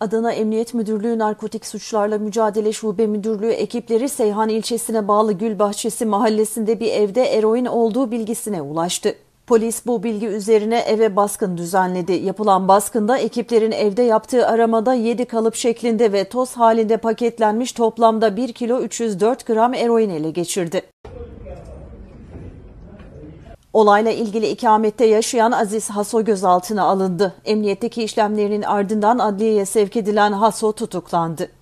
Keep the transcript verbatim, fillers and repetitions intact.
Adana Emniyet Müdürlüğü Narkotik Suçlarla Mücadele Şube Müdürlüğü ekipleri Seyhan ilçesine bağlı Gülbahçesi mahallesinde bir evde eroin olduğu bilgisine ulaştı. Polis bu bilgi üzerine eve baskın düzenledi. Yapılan baskında ekiplerin evde yaptığı aramada yedi kalıp şeklinde ve toz halinde paketlenmiş toplamda bir kilo üç yüz dört gram eroin ele geçirdi. Olayla ilgili ikamette yaşayan Aziz Haso gözaltına alındı. Emniyetteki işlemlerinin ardından adliyeye sevk edilen Haso tutuklandı.